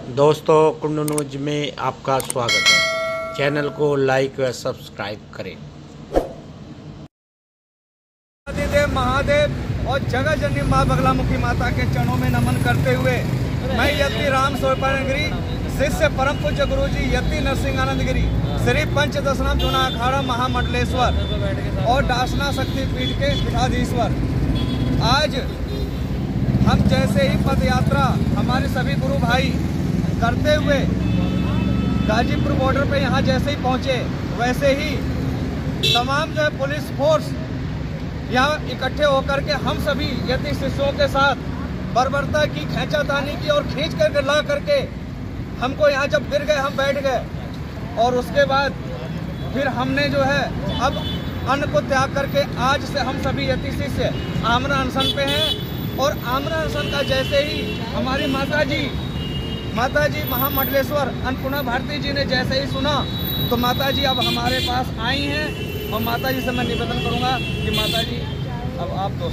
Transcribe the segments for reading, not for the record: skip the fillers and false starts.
दोस्तों कुंडू न्यूज में आपका स्वागत है। चैनल को लाइक व सब्सक्राइब करें। देव महादेव और जगह जननी माँ बगलामुखी माता के चरणों में नमन करते हुए मैं यति राम सोपान गिरी शिष्य परम पूज्य गुरु जी यति नरसिंहानंद गिरी श्री पंचदशनाम चुना अखाड़ा महामंडलेश्वर और दासना शक्ति पीठ के पीठाधीश्वर, आज हम जैसे ही पद यात्रा हमारे सभी गुरु भाई करते हुए गाजीपुर बॉर्डर पे यहाँ जैसे ही पहुँचे, वैसे ही तमाम जो है पुलिस फोर्स यहाँ इकट्ठे होकर के हम सभी यति शिष्यों के साथ बर्बरता की, खींचातानी की और खींच करके ला करके हमको यहाँ जब गिर गए हम बैठ गए और उसके बाद फिर हमने जो है अब अन्न को त्याग करके आज से हम सभी यति शिष्य आमरण अनशन पे हैं। और आमरण अनशन का जैसे ही हमारी माता जी महामंडलेश्वर अन्नपूर्णा भारती जी ने जैसे ही सुना तो माता जी अब हमारे पास आई हैं और माता जी से मैं निवेदन करूंगा कि माता जी अब आप दो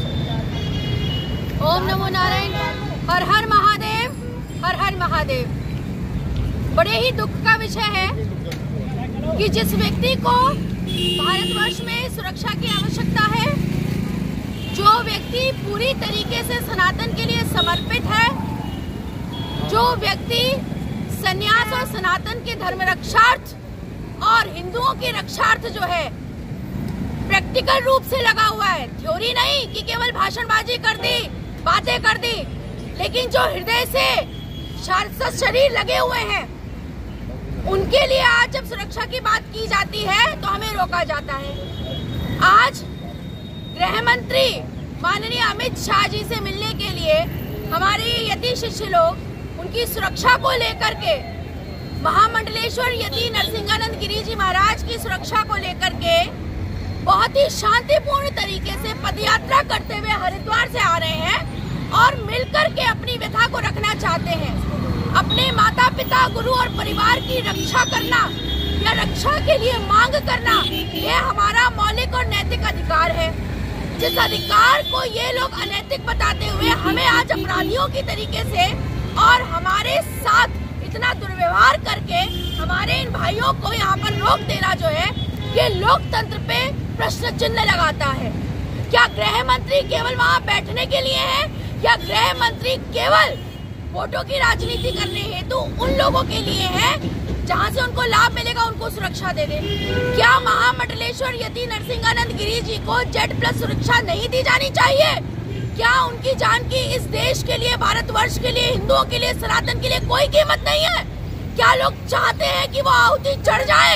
सब। ओम नमो नारायण। हर हर महादेव, हर हर महादेव। बड़े ही दुख का विषय है कि जिस व्यक्ति को भारतवर्ष में सुरक्षा की आवश्यकता है, जो व्यक्ति पूरी तरीके से सनातन के लिए समर्पित है, जो व्यक्ति संन्यास और सनातन के धर्म रक्षार्थ और हिंदुओं के रक्षार्थ जो है प्रैक्टिकल रूप से लगा हुआ है, थ्योरी नहीं कि केवल भाषणबाजी कर दी, बातें कर दी, लेकिन जो हृदय से शरीर लगे हुए हैं, उनके लिए आज जब सुरक्षा की बात की जाती है तो हमें रोका जाता है। आज गृह मंत्री माननीय अमित शाह जी से मिलने के लिए हमारे यति शिष्य लोग उनकी सुरक्षा को लेकर के महामंडलेश्वर यति नरसिंहानंद गिरी जी महाराज की सुरक्षा को लेकर के बहुत ही शांतिपूर्ण तरीके से पदयात्रा करते हुए हरिद्वार से आ रहे हैं और मिलकर के अपनी व्यथा को रखना चाहते हैं। अपने माता पिता, गुरु और परिवार की रक्षा करना या रक्षा के लिए मांग करना, ये हमारा मौलिक और नैतिक अधिकार है। जिस अधिकार को ये लोग अनैतिक बताते हुए हमें आज अपराधियों की तरीके से और हमारे साथ इतना दुर्व्यवहार करके हमारे इन भाइयों को यहाँ पर रोक देना जो है, ये लोकतंत्र पे प्रश्न चिन्ह लगाता है। क्या गृह मंत्री केवल वहाँ बैठने के लिए है या गृह मंत्री केवल वोटों की राजनीति करने हेतु उन लोगों के लिए है जहाँ से उनको लाभ मिलेगा उनको सुरक्षा दे दे? क्या महामंडलेश्वर यति नरसिंहानंद गिरी जी को Z+ सुरक्षा नहीं दी जानी चाहिए? क्या उनकी जान की इस देश के लिए, भारतवर्ष के लिए, हिंदुओं के लिए, सनातन के लिए कोई कीमत नहीं है? क्या लोग चाहते हैं कि वो आहुति चढ़ जाए?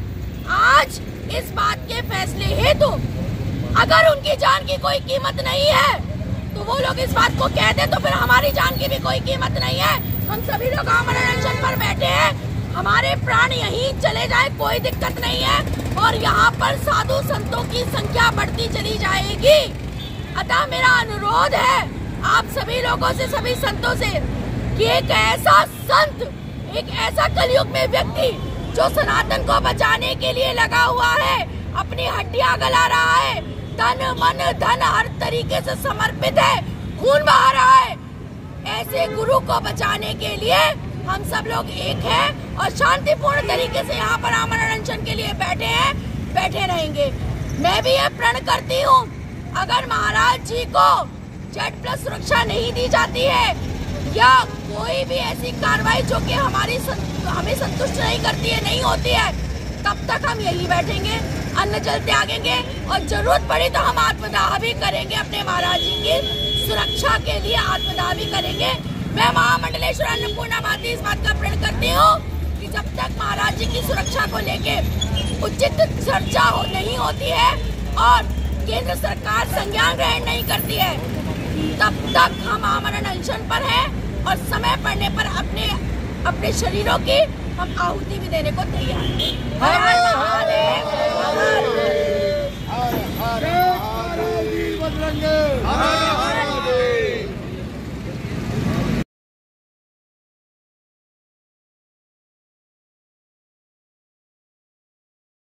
आज इस बात के फैसले हेतु अगर उनकी जान की कोई कीमत नहीं है तो वो लोग इस बात को कह दे, तो फिर हमारी जान की भी कोई कीमत नहीं है। हम सभी लोग आमरण अनशन पर बैठे हैं, हमारे प्राण यहीं चले जाए कोई दिक्कत नहीं है और यहाँ पर साधु संतों की संख्या बढ़ती चली जाएगी। अतः मेरा अनुरोध है आप सभी लोगों से, सभी संतों से कि एक ऐसा संत, एक ऐसा कलयुग में व्यक्ति जो सनातन को बचाने के लिए लगा हुआ है, अपनी हड्डियां गला रहा है, तन मन धन हर तरीके से समर्पित है, खून बहा रहा है, ऐसे गुरु को बचाने के लिए हम सब लोग एक हैं और शांतिपूर्ण तरीके से यहाँ पर आमरण अनशन के लिए बैठे हैं, बैठे रहेंगे। मैं भी ये प्रण करती हूँ, अगर महाराज जी को Z+ सुरक्षा नहीं दी जाती है या कोई भी ऐसी कार्रवाई जो कि हमें संतुष्ट नहीं करती है, नहीं होती है, तब तक हम यही बैठेंगे, अन्न जल त्यागेंगे और जरूरत पड़ी तो हम आत्मदाह भी करेंगे, अपने महाराज जी की सुरक्षा के लिए आत्मदाह भी करेंगे। मैं महामंडलेश्वर अन्नपूर्णा भारती इस बात का प्रण करती हूँ कि जब तक महाराज जी की सुरक्षा को लेके उचित चर्चा नहीं होती है और केंद्र सरकार संज्ञान ग्रहण नहीं करती है, तब तक हम आमरण अनशन पर हैं और समय पड़ने पर अपने शरीरों की हम आहुति भी देने को तैयार हैं। हर हर महादेव, हर हर